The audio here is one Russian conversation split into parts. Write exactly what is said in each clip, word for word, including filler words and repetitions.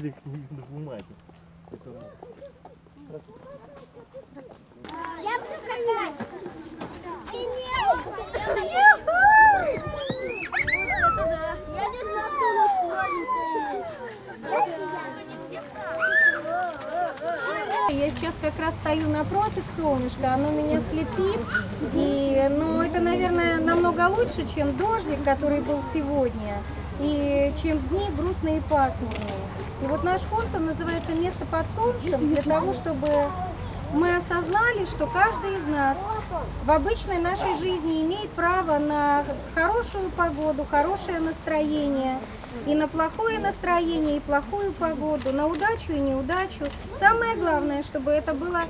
или на бумаге. Я буду катать. Я не знаю, что у нас маленькая. Я сейчас как раз стою напротив солнышка, оно меня слепит, и, но это, наверное, намного лучше, чем дождик, который был сегодня, и чем дни грустные и пасмурные. И вот наш фонд, он называется «Место под солнцем», для того, чтобы мы осознали, что каждый из нас в обычной нашей жизни имеет право на хорошую погоду, хорошее настроение, и на плохое настроение, и плохую погоду, на удачу и неудачу. Самое главное, чтобы это было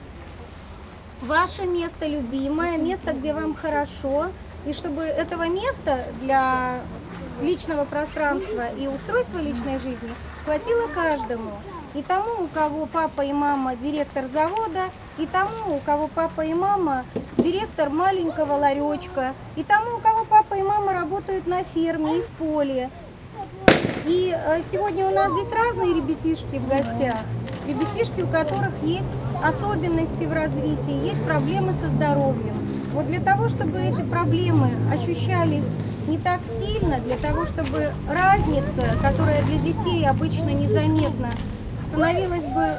ваше место любимое, место, где вам хорошо, и чтобы этого места для личного пространства и устройства личной жизни хватило каждому. И тому, у кого папа и мама директор завода, и тому, у кого папа и мама директор маленького ларечка, и тому, у кого папа и мама работают на ферме и в поле. И сегодня у нас здесь разные ребятишки в гостях, ребятишки, у которых есть особенности в развитии, есть проблемы со здоровьем. Вот для того, чтобы эти проблемы ощущались не так сильно, для того, чтобы разница, которая для детей обычно незаметна, становилась бы,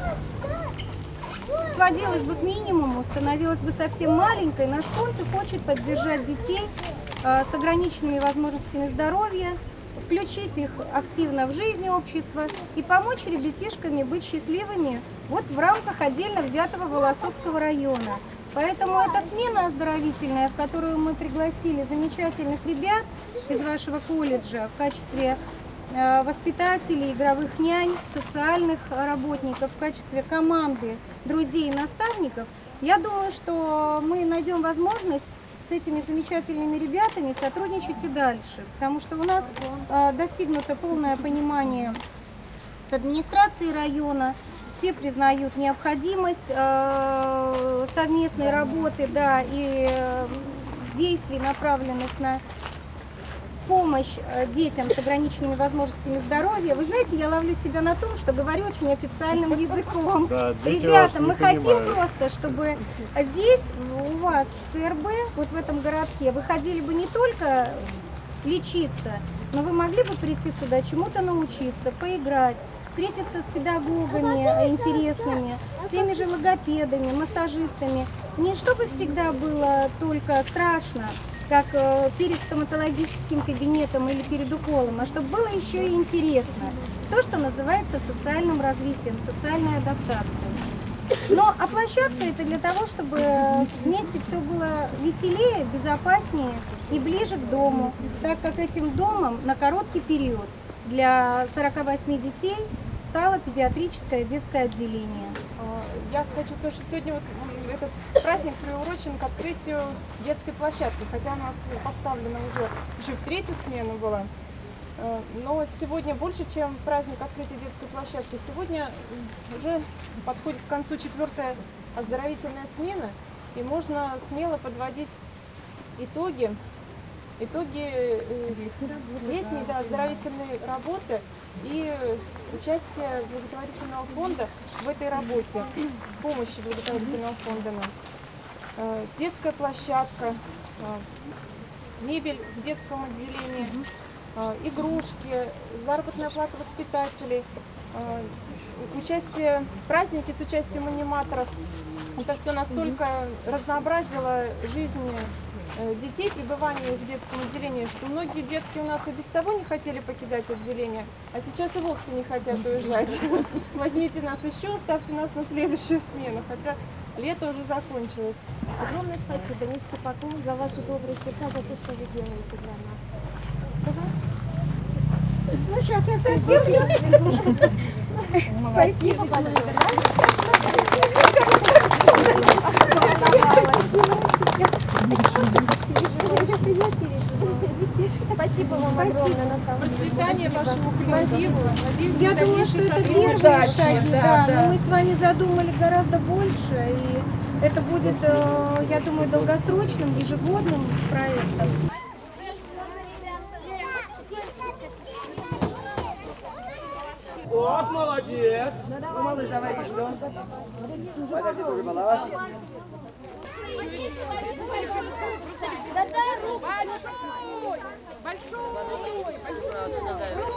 сводилась бы к минимуму, становилась бы совсем маленькой, наш фонд и хочет поддержать детей э, с ограниченными возможностями здоровья, включить их активно в жизнь общества и помочь ребятишками быть счастливыми вот в рамках отдельно взятого Волосовского района. Поэтому эта смена оздоровительная, в которую мы пригласили замечательных ребят из вашего колледжа в качестве э, воспитателей, игровых нянь, социальных работников, в качестве команды друзей и наставников, я думаю, что мы найдем возможность с этими замечательными ребятами сотрудничать и дальше, потому что у нас э, достигнуто полное понимание с администрацией района, все признают необходимость э, совместной работы, да, и э, действий, направленных на помощь детям с ограниченными возможностями здоровья. Вы знаете, я ловлю себя на том, что говорю очень официальным языком. Да, ребята, мы хотим понимают. Просто, чтобы здесь, у вас, в ЦРБ, вот в этом городке, вы ходили бы не только лечиться, но вы могли бы прийти сюда чему-то научиться, поиграть, встретиться с педагогами интересными, с теми же логопедами, массажистами. Не чтобы всегда было только страшно, как перед стоматологическим кабинетом или перед уколом, а чтобы было еще и интересно. То, что называется социальным развитием, социальной адаптацией. Но а площадка это для того, чтобы вместе все было веселее, безопаснее и ближе к дому, так как этим домом на короткий период для сорока восьми детей стало педиатрическое детское отделение. Я хочу сказать, что сегодня вот этот праздник приурочен к открытию детской площадки, хотя у нас поставлена уже еще в третью смену была. Но сегодня больше, чем праздник открытия детской площадки. Сегодня уже подходит к концу четвертая оздоровительная смена, и можно смело подводить итоги, итоги летней, да, оздоровительной работы и участие благотворительного фонда в этой работе, помощи благотворительного фонда нам. Детская площадка, мебель в детском отделении, игрушки, заработная плата воспитателей, участие, праздники с участием аниматоров. Это все настолько разнообразило жизнь детей, пребывание в детском отделении, что многие детки у нас и без того не хотели покидать отделение, а сейчас и вовсе не хотят уезжать. Возьмите нас еще, ставьте нас на следующую смену, хотя лето уже закончилось. Огромное спасибо, низкий поклон за ваши добрые сердца, за то, что вы делаете для нас. Ну, сейчас я совсем... Спасибо большое. Спасибо вам огромное, на самом деле. Процветание вашему коллективу. Я думаю, что это первые шаги, да, но мы с вами задумали гораздо больше, и это будет, я думаю, долгосрочным, ежегодным проектом. О, Вот, молодец. Ну, малыш, давай еще. Подожди, тоже голова. Да дай руку. Большой! Большой! Большой!